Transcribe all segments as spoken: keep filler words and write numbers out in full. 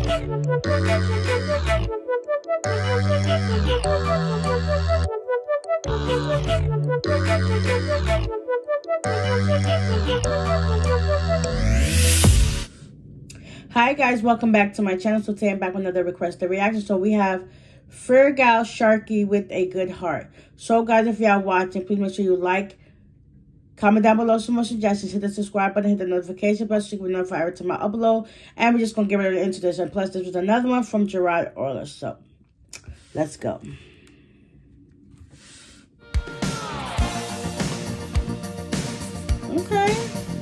Hi guys, welcome back to my channel. So today I'm back with another requested reaction. So we have Feargal Sharkey with a good heart. So guys, if y'all watching, please make sure you like, comment down below some more suggestions, hit the subscribe button, hit the notification button so you can be notified every time I upload. And we're just gonna get right into this. And plus, this was another one from Gerard Orler. So let's go. Okay.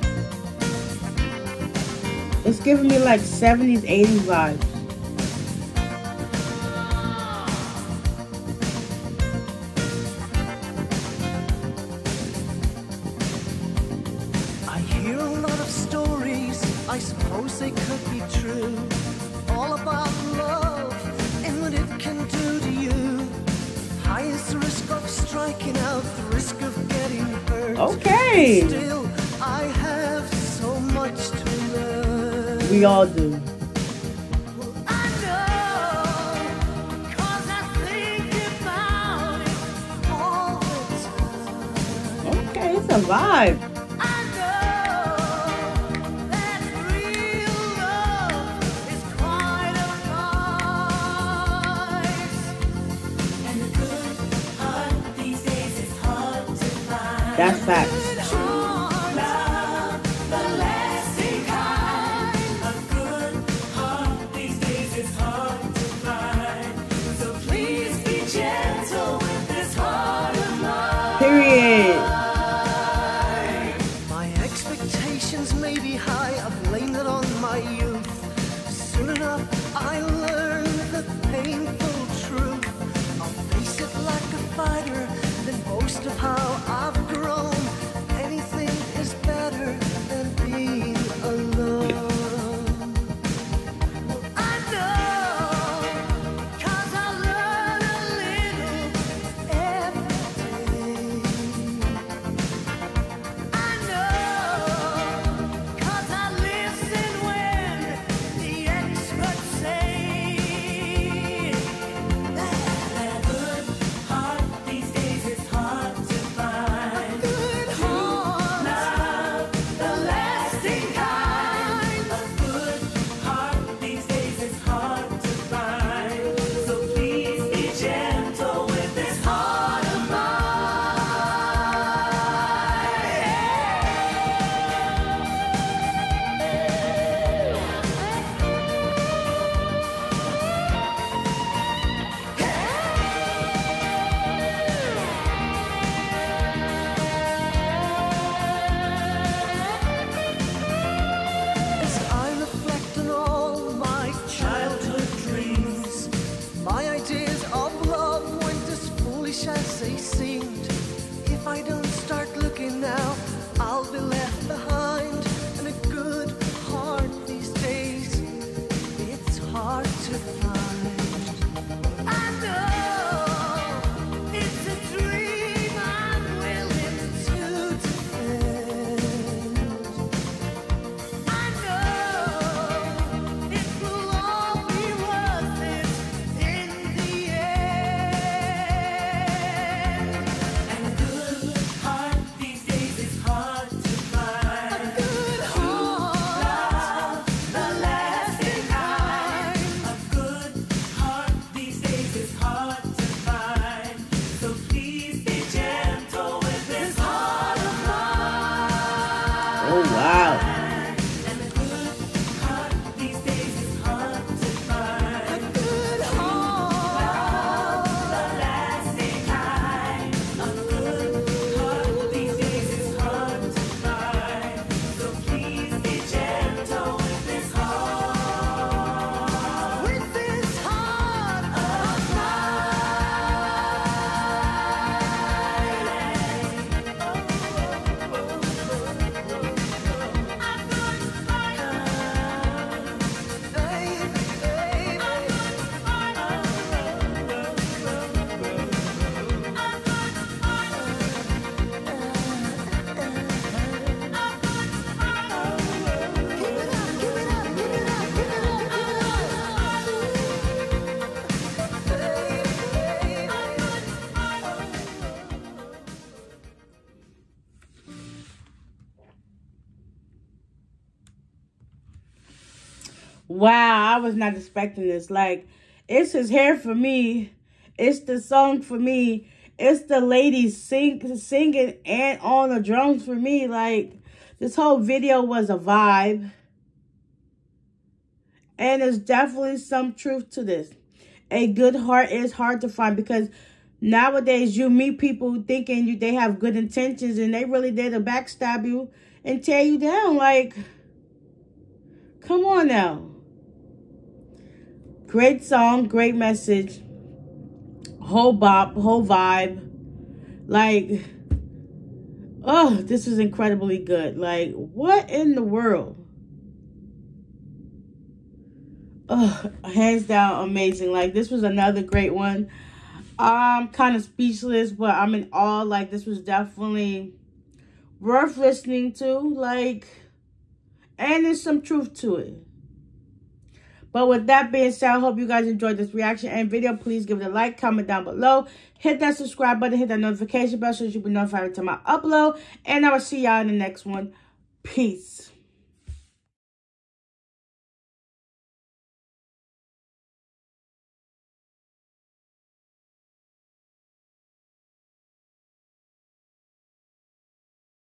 It's giving me like seventies, eighties vibes. I hear a lot of stories, I suppose they could be true, all about love and what it can do to you. High is the risk of striking out, the risk of getting hurt. Okay. Still, I have so much to learn. We all do. Well, I know, 'cause I think about it all the time. Okay, it's a vibe. I know that real love is quite a price. And a good heart these days is hard to find. That's facts. Period. My expectations may be high, I blame it on my youth. Soon enough I learned the painful truth. I'll face it like a fighter, then boast of how I've grown. Anything is better than being alone. I know, 'cause I learn a little every day. I know, 'cause I listen when the experts say that a good heart these days is hard to find. A good heart, love, the lasting kind. A good heart these days is hard to find. So please be gentle with this heart of As I reflect on all my childhood dreams, my ideas of love weren't as foolish as they seemed. If I don't start looking now, I'll be left behind. And a good heart these days, it's hard to find. I know it's a dream I'm willing to defend. I know it will all be worth it in the end. And a good heart these days is hard to find. A good heart, love, the lasting kind. A good Wow, I was not expecting this. Like, it's his hair for me. It's the song for me. It's the ladies sing, singing and on the drums for me. Like, this whole video was a vibe. And there's definitely some truth to this. A good heart is hard to find because nowadays you meet people thinking you they have good intentions and they really there to backstab you and tear you down. Like, come on now. Great song, great message. Whole bop, whole vibe. Like, oh, this is incredibly good. Like, what in the world? Oh, hands down, amazing. Like, this was another great one. I'm kind of speechless, but I'm in awe. Like, this was definitely worth listening to. Like, and there's some truth to it. But with that being said, I hope you guys enjoyed this reaction and video. Please give it a like, comment down below. Hit that subscribe button, hit that notification bell so you'll be notified every time I upload. And I will see y'all in the next one. Peace.